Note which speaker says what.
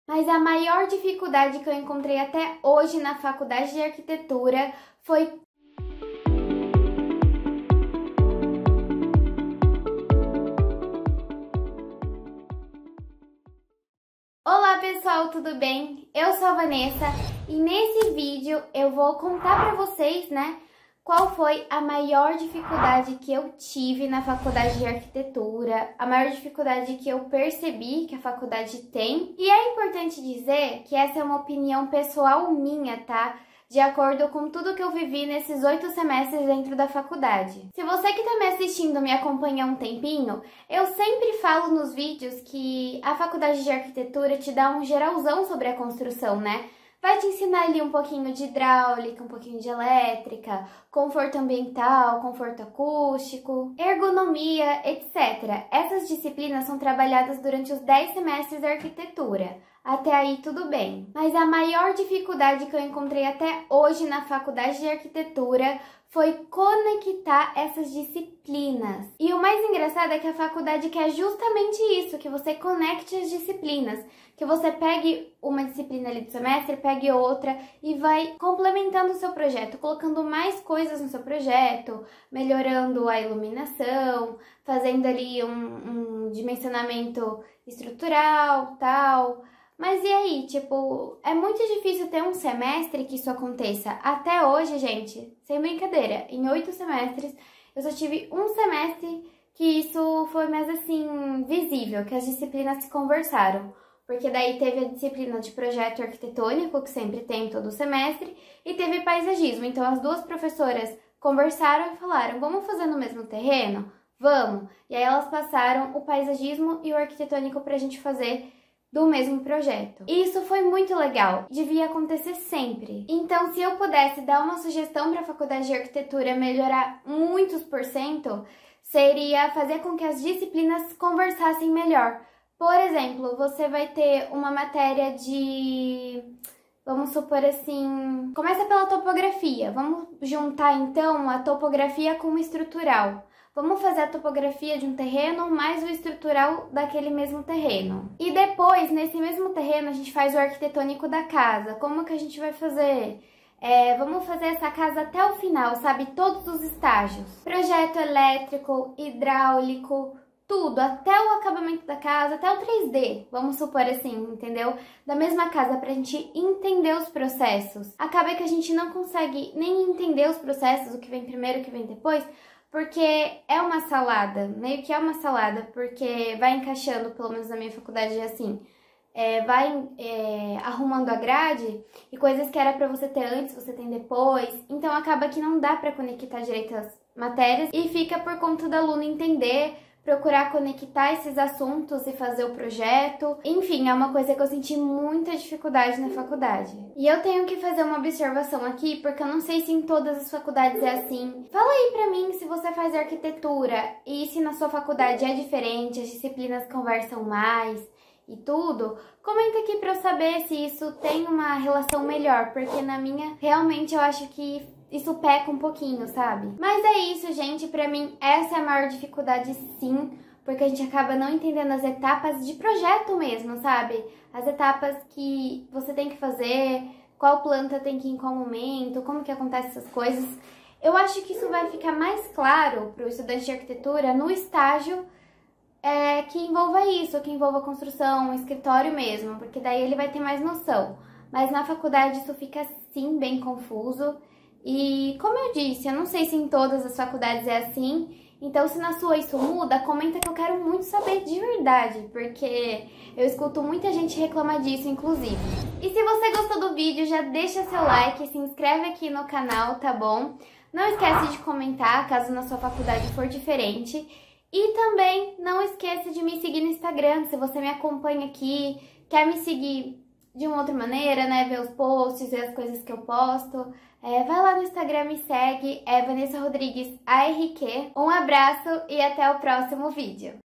Speaker 1: Mas a maior dificuldade que eu encontrei até hoje na faculdade de arquitetura foi... Olá pessoal, tudo bem? Eu sou a Vanessa e nesse vídeo eu vou contar pra vocês, qual foi a maior dificuldade que eu tive na faculdade de arquitetura, a maior dificuldade que eu percebi que a faculdade tem. E é importante dizer que essa é uma opinião pessoal minha, tá? De acordo com tudo que eu vivi nesses 8 semestres dentro da faculdade. Se você que tá me assistindo me acompanha há um tempinho, eu sempre falo nos vídeos que a faculdade de arquitetura te dá um geralzão sobre a construção, Vai te ensinar ali um pouquinho de hidráulica, um pouquinho de elétrica, conforto ambiental, conforto acústico, ergonomia, etc. Essas disciplinas são trabalhadas durante os 10 semestres da arquitetura. Até aí tudo bem. Mas a maior dificuldade que eu encontrei até hoje na faculdade de arquitetura foi conectar essas disciplinas. E o mais engraçado é que a faculdade quer justamente isso, que você conecte as disciplinas, que você pegue uma disciplina ali do semestre, pegue outra e vai complementando o seu projeto, colocando mais coisas no seu projeto, melhorando a iluminação, fazendo ali um dimensionamento estrutural, tal. Mas e aí, é muito difícil ter um semestre que isso aconteça. Até hoje, gente, sem brincadeira, em 8 semestres, eu só tive um semestre que isso foi mais assim, visível, que as disciplinas se conversaram. Porque daí teve a disciplina de projeto arquitetônico, que sempre tem todo semestre, e teve paisagismo. Então as duas professoras conversaram e falaram, vamos fazer no mesmo terreno? Vamos! E aí elas passaram o paisagismo e o arquitetônico pra gente fazer do mesmo projeto. E isso foi muito legal, devia acontecer sempre. Então, se eu pudesse dar uma sugestão para a faculdade de arquitetura melhorar muitos por cento, seria fazer com que as disciplinas conversassem melhor. Por exemplo, você vai ter uma matéria de... Vamos supor assim... Começa pela topografia. Vamos juntar então a topografia com o estrutural. Vamos fazer a topografia de um terreno mais o estrutural daquele mesmo terreno. E depois, nesse mesmo terreno, a gente faz o arquitetônico da casa. Como que a gente vai fazer? Vamos fazer essa casa até o final, sabe? Todos os estágios. Projeto elétrico, hidráulico, tudo. Até o acabamento da casa, até o 3D. Vamos supor assim, entendeu? Da mesma casa, pra gente entender os processos. Acaba que a gente não consegue nem entender os processos, o que vem primeiro, o que vem depois, porque é uma salada, meio que é uma salada, porque vai encaixando, pelo menos na minha faculdade é assim, arrumando a grade e coisas que era pra você ter antes, você tem depois, então acaba que não dá pra conectar direito as matérias e fica por conta do aluno entender, procurar conectar esses assuntos e fazer o projeto. Enfim, é uma coisa que eu senti muita dificuldade na faculdade. E eu tenho que fazer uma observação aqui, porque eu não sei se em todas as faculdades é assim. Fala aí pra mim se você faz arquitetura e se na sua faculdade é diferente, as disciplinas conversam mais e tudo. Comenta aqui pra eu saber se isso tem uma relação melhor, porque na minha, realmente eu acho que isso peca um pouquinho, sabe? Mas é isso, gente. Pra mim, essa é a maior dificuldade, sim. Porque a gente acaba não entendendo as etapas de projeto mesmo, sabe? As etapas que você tem que fazer, qual planta tem que ir em qual momento, como que acontece essas coisas. Eu acho que isso vai ficar mais claro pro estudante de arquitetura no estágio que envolva isso, que envolva construção, escritório mesmo. Porque daí ele vai ter mais noção. Mas na faculdade isso fica, sim, bem confuso. E como eu disse, eu não sei se em todas as faculdades é assim, então se na sua isso muda, comenta que eu quero muito saber de verdade, porque eu escuto muita gente reclamar disso, inclusive. E se você gostou do vídeo, já deixa seu like, se inscreve aqui no canal, tá bom? Não esquece de comentar, caso na sua faculdade for diferente. E também não esqueça de me seguir no Instagram, se você me acompanha aqui, quer me seguir de uma outra maneira, ver os posts, ver as coisas que eu posto. Vai lá no Instagram, me segue, Vanessa Rodrigues ARQ. Um abraço e até o próximo vídeo.